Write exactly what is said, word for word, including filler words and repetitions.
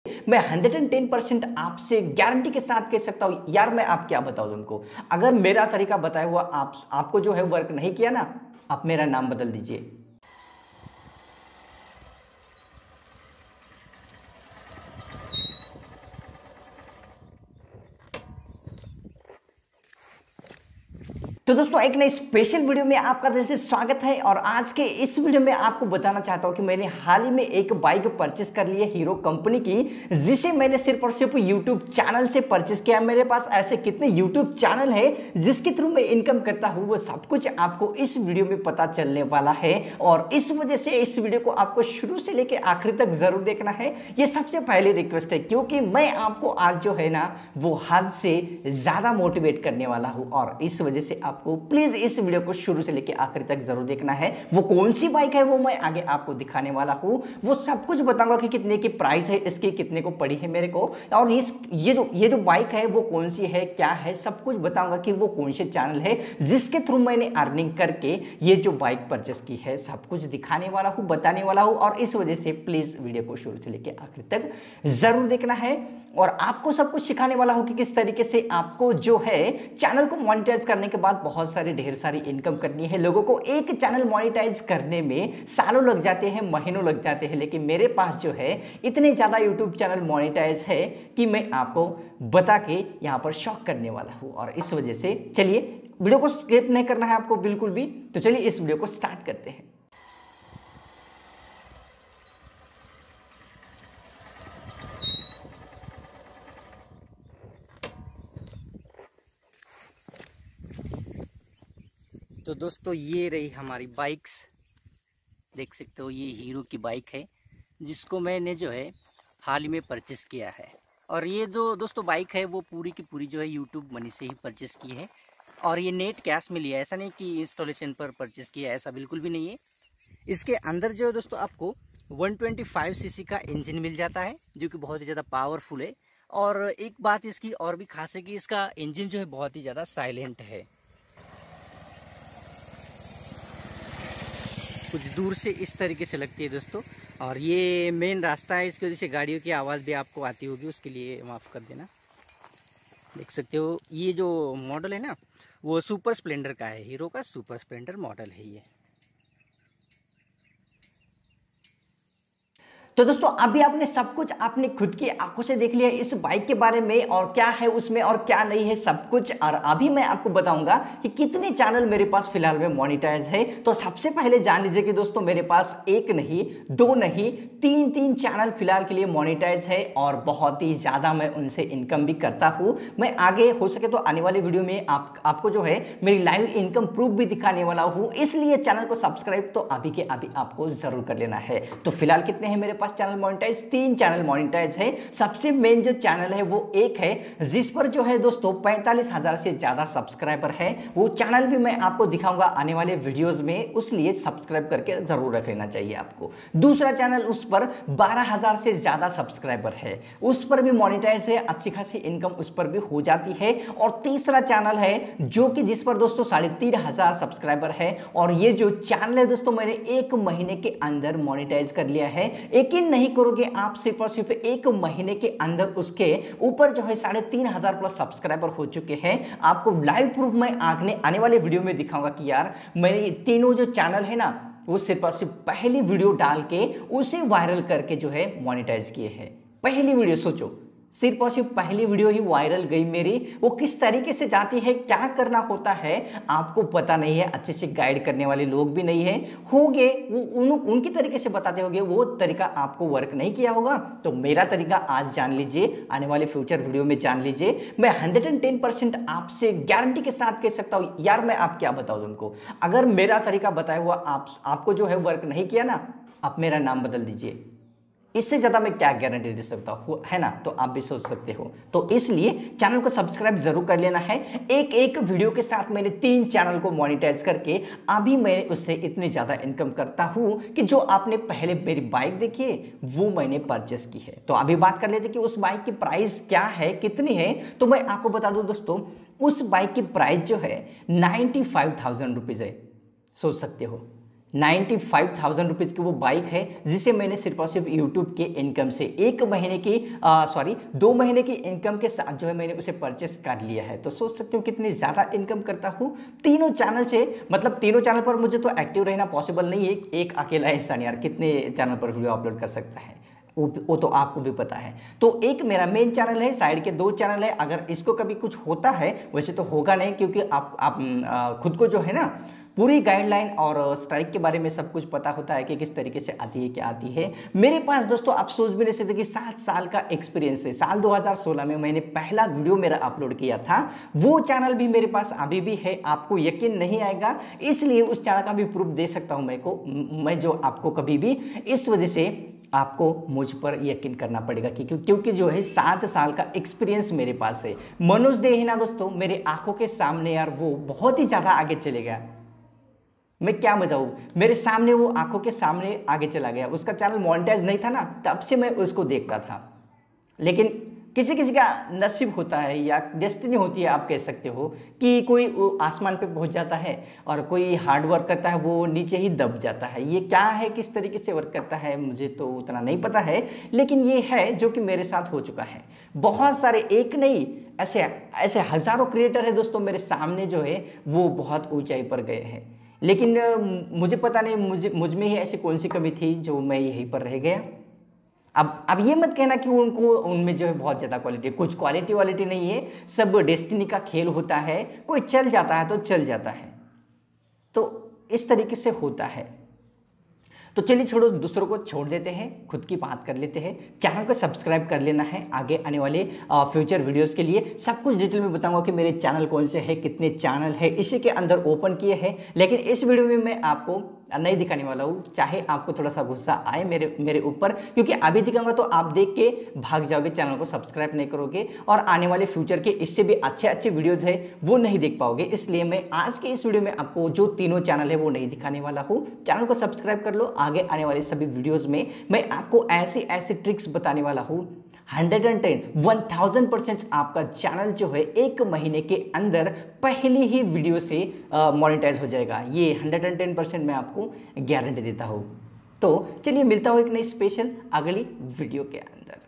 मैं hundred and ten percent आपसे guarantee के साथ कह सकता हूं यार, मैं आप क्या बताऊं तुमको, अगर मेरा तरीका बताया हुआ आप आपको जो है वर्क नहीं किया ना, आप मेरा नाम बदल दीजिए। तो दोस्तों एक नई स्पेशल वीडियो में आपका दिल से स्वागत है। और आज के इस वीडियो में आपको बताना चाहता हूं कि मैंने हाल ही में एक बाइक परचेस कर ली है हीरो कंपनी की, जिसे मैंने सिर्फ और सिर्फ यूट्यूब चैनल से परचेस किया। मेरे पास ऐसे कितने यूट्यूब चैनल है जिसके थ्रू मैं इनकम करता हूं, वो सब कुछ आपको इस वीडियो में पता चलने वाला है। और इस वजह से इस वीडियो को आपको शुरू से लेकर आखिर तक जरूर देखना है, ये सबसे पहली रिक्वेस्ट है, क्योंकि मैं आपको आज जो है ना वो हद से ज्यादा मोटिवेट करने वाला हूं। और इस वजह से आप आपको प्लीज इस वीडियो को शुरू से लेकर आखिर तक जरूर देखना है। वो कौन सी बाइक है वो मैं आगे आपको दिखाने वाला हूं, वो सब कुछ बताऊंगा कि कितने की प्राइस है इसकी, कितने को पड़ी है मेरे को, और इस ये जो ये जो बाइक है वो कौन सी है, क्या है, सब कुछ बताऊंगा कि वो कौन से चैनल है जिसके थ्रू मैंने अर्निंग करके ये जो बाइक परचेस की है, सब कुछ दिखाने वाला हूं, बताने वाला हूं। और इस वजह से प्लीज वीडियो को शुरू से लेकर आखिर तक जरूर देखना है। और आपको सब कुछ सिखाने वाला हूं कि किस तरीके से आपको जो है चैनल को मोनेटाइज करने के बाद बहुत सारी ढेर सारी इनकम करनी है। लोगों को एक चैनल मोनेटाइज करने में सालों लग जाते हैं, महीनों लग जाते हैं, लेकिन मेरे पास जो है इतने ज़्यादा यूट्यूब चैनल मोनेटाइज है कि मैं आपको बता के यहाँ पर शॉक करने वाला हूँ। और इस वजह से चलिए, वीडियो को स्किप नहीं करना है आपको बिल्कुल भी, तो चलिए इस वीडियो को स्टार्ट करते हैं। तो दोस्तों ये रही हमारी बाइक्स, देख सकते हो ये हीरो की बाइक है जिसको मैंने जो है हाल ही में परचेस किया है। और ये जो दोस्तों बाइक है वो पूरी की पूरी जो है यूट्यूब मनी से ही परचेस की है। और ये नेट कैश में लिया है, ऐसा नहीं कि इंस्टॉलेशन पर परचेस किया है, ऐसा बिल्कुल भी नहीं है। इसके अंदर जो है दोस्तों आपको वन ट्वेंटी फाइव सीसी का इंजन मिल जाता है जो कि बहुत ही ज़्यादा पावरफुल है। और एक बात इसकी और भी खास है कि इसका इंजन जो है बहुत ही ज़्यादा साइलेंट है। कुछ दूर से इस तरीके से लगती है दोस्तों। और ये मेन रास्ता है, इसकी वजह से गाड़ियों की आवाज़ भी आपको आती होगी, उसके लिए माफ़ कर देना। देख सकते हो ये जो मॉडल है ना वो सुपर स्प्लेंडर का है, हीरो का सुपर स्प्लेंडर मॉडल है ये। तो दोस्तों अभी आपने सब कुछ आपने खुद की आंखों से देख लिया इस बाइक के बारे में, और क्या है उसमें और क्या नहीं है सब कुछ। और अभी मैं आपको बताऊंगा कि कितने चैनल मेरे पास फिलहाल में मोनेटाइज है। तो सबसे पहले जान लीजिए कि दोस्तों मेरे पास एक नहीं, दो नहीं, तीन तीन चैनल फिलहाल के लिए मोनेटाइज है, और बहुत ही ज़्यादा मैं उनसे इनकम भी करता हूँ। मैं आगे हो सके तो आने वाली वीडियो में आप, आपको जो है मेरी लाइव इनकम प्रूफ भी दिखाने वाला हूँ, इसलिए चैनल को सब्सक्राइब तो अभी के अभी आपको जरूर कर लेना है। तो फिलहाल कितने हैं मेरे पास चैनल मोनेटाइज? तीन चैनल मोनेटाइज है। सबसे मेन जो चैनल है वो एक है जिस पर जो है दोस्तों पैंतालीस हजार से ज्यादा सब्सक्राइबर है, वो चैनल भी मैं आपको दिखाऊंगा आने वाले वीडियोस में, उसलिए सब्सक्राइब करके जरूर रख लेना चाहिए आपको। दूसरा चैनल उस पर बारह हजार से ज्यादा सब्सक्राइबर है, उस पर भी मोनेटाइज है, अच्छी खासी इनकम उस पर भी हो जाती है। और तीसरा चैनल है जो कि जिस पर दोस्तों साढ़े तीन हजार सब्सक्राइबर है, और ये जो चैनल है दोस्तों मैंने एक महीने के अंदर मोनेटाइज कर लिया है। यकीन नहीं करोगे आप, सिर्फ और सिर्फ एक महीने के अंदर उसके ऊपर जो है साढ़े तीन हजार प्लस सब्सक्राइबर हो चुके हैं। आपको लाइव प्रूफ मैं आगे आने वाले वीडियो में दिखाऊंगा कि यार मेरे तीनों जो चैनल है ना वो सिर्फ और सिर्फ पहली वीडियो डाल के उसे वायरल करके जो है मोनेटाइज किए हैं। पहली वीडियो सोचो, सिर्फ और सिर्फ पहली वीडियो ही वायरल गई मेरी। वो किस तरीके से जाती है, क्या करना होता है आपको पता नहीं है, अच्छे से गाइड करने वाले लोग भी नहीं है, होंगे वो उन, उनकी तरीके से बताते होंगे, वो तरीका आपको वर्क नहीं किया होगा। तो मेरा तरीका आज जान लीजिए, आने वाले फ्यूचर वीडियो में जान लीजिए। मैं हंड्रेड एंड टेन परसेंट आपसे गारंटी के साथ कह सकता हूँ यार, मैं आप क्या बताऊँ तुमको, अगर मेरा तरीका बताया हुआ आप आपको जो है वर्क नहीं किया ना, आप मेरा नाम बदल दीजिए। इससे ज़्यादा मैं क्या गारंटी दे सकता हूँ, है ना? तो आप भी सोच सकते हो। तो इसलिए चैनल को सब्सक्राइब जरूर कर लेना है। एक एक वीडियो के साथ मैंने तीन चैनल को मोनेटाइज करके अभी मैं उससे इतनी ज़्यादा इनकम करता हूँ कि जो आपने पहले मेरी बाइक देखी है वो मैंने परचेस की है। तो अभी बात कर लेते कि उस बाइक की प्राइस क्या है, कितनी है। तो मैं आपको बता दूँ दोस्तों, उस बाइक की प्राइस जो है नाइन्टी फाइव थाउजेंड रुपीज़ है। सोच सकते हो नाइन्टी फाइव थाउजेंड रुपीज़ की वो बाइक है जिसे मैंने सिर्फ और सिर्फ यूट्यूब के इनकम से एक महीने की सॉरी दो महीने की इनकम के साथ जो है मैंने उसे परचेस कर लिया है। तो सोच सकते हो कितनी ज़्यादा इनकम करता हूँ तीनों चैनल से। मतलब तीनों चैनल पर मुझे तो एक्टिव रहना पॉसिबल नहीं है, एक अकेला इंसान यार कितने चैनल पर वीडियो अपलोड कर सकता है, वो वो तो आपको भी पता है। तो एक मेरा मेन चैनल है, साइड के दो चैनल है। अगर इसको कभी कुछ होता है, वैसे तो होगा नहीं क्योंकि आप आप खुद को जो है ना पूरी गाइडलाइन और स्ट्राइक के बारे में सब कुछ पता होता है कि किस तरीके से आती है क्या आती है। मेरे पास दोस्तों आप सोच भी नहीं सकते कि सात साल का एक्सपीरियंस है। साल दो हज़ार सोलह में मैंने पहला वीडियो मेरा अपलोड किया था, वो चैनल भी मेरे पास अभी भी है। आपको यकीन नहीं आएगा, इसलिए उस चैनल का भी प्रूफ दे सकता हूं मैं को मैं जो आपको कभी भी, इस वजह से आपको मुझ पर यकीन करना पड़ेगा क्योंकि क्योंकि जो है सात साल का एक्सपीरियंस मेरे पास है। मनोज दे है ना दोस्तों, मेरे आंखों के सामने यार वो बहुत ही ज़्यादा आगे चले गया। मैं क्या बताऊँ, मेरे सामने वो आंखों के सामने आगे चला गया। उसका चैनल मोनेटाइज नहीं था ना, तब से मैं उसको देखता था। लेकिन किसी किसी का नसीब होता है या डेस्टिनी होती है, आप कह सकते हो कि कोई आसमान पे पहुंच जाता है और कोई हार्ड वर्क करता है वो नीचे ही दब जाता है। ये क्या है, किस तरीके से वर्क करता है मुझे तो उतना नहीं पता है, लेकिन ये है जो कि मेरे साथ हो चुका है। बहुत सारे, एक नहीं ऐसे ऐसे हज़ारों क्रिएटर है दोस्तों मेरे सामने जो है वो बहुत ऊंचाई पर गए हैं। लेकिन मुझे पता नहीं मुझे मुझ में ही ऐसी कौन सी कमी थी जो मैं यहीं पर रह गया। अब अब ये मत कहना कि उनको उनमें जो है बहुत ज़्यादा क्वालिटी, कुछ क्वालिटी वालिटी नहीं है, सब डेस्टिनी का खेल होता है। कोई चल जाता है तो चल जाता है, तो इस तरीके से होता है। तो चलिए छोड़ो, दूसरों को छोड़ देते हैं, खुद की बात कर लेते हैं। चैनल को सब्सक्राइब कर लेना है आगे आने वाले फ्यूचर वीडियोस के लिए। सब कुछ डिटेल में बताऊंगा कि मेरे चैनल कौन से हैं, कितने चैनल है इसी के अंदर ओपन किए हैं। लेकिन इस वीडियो में मैं आपको नहीं दिखाने वाला हूँ, चाहे आपको थोड़ा सा गुस्सा आए मेरे मेरे ऊपर, क्योंकि अभी दिखाऊंगा तो आप देख के भाग जाओगे, चैनल को सब्सक्राइब नहीं करोगे और आने वाले फ्यूचर के इससे भी अच्छे अच्छे वीडियोज़ है वो नहीं देख पाओगे। इसलिए मैं आज के इस वीडियो में आपको जो तीनों चैनल है वो नहीं दिखाने वाला हूँ। चैनल को सब्सक्राइब कर लो, आगे आने वाले सभी वीडियोज़ में मैं आपको ऐसी ऐसी ट्रिक्स बताने वाला हूँ। Hundred and ten one thousand percent आपका चैनल जो है एक महीने के अंदर पहली ही वीडियो से मोनेटाइज हो जाएगा। ये हंड्रेड एंड टेन परसेंट मैं आपको गारंटी देता हूँ। तो चलिए मिलता हूँ एक नई स्पेशल अगली वीडियो के अंदर।